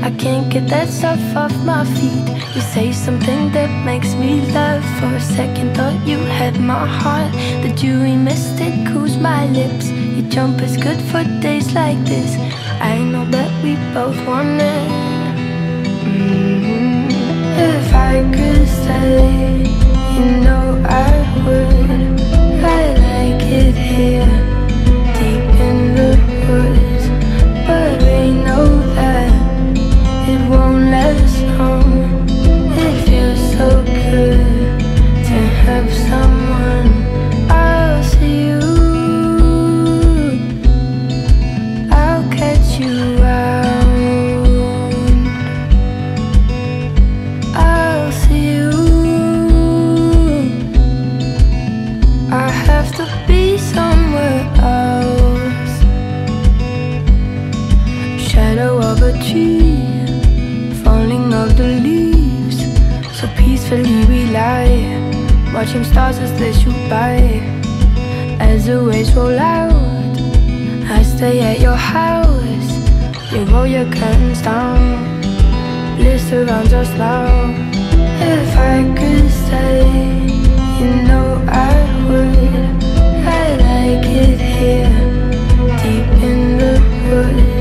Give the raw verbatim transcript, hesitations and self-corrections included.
I can't get that stuff off my feet. You say something that makes me laugh. For a second thought you had my heart. The dewy mystic cools my lips. Your jumper's good for days like this. I know that we both want it. mm-hmm. If I could stay, you know I would. I like it here, deep in the woods, but we know that it won't last long. It feels so good to have someone. I'll see you, I'll catch you out. I'll see you, I have to be somewhere else. Shadow of a tree, falling of the leaves, so peacefully we lie, watching stars as they shoot by. As the waves roll out, I stay at your house. You roll your curtains down, bliss surrounds us now. If I could stay, you know I would. I like it here, deep in the woods.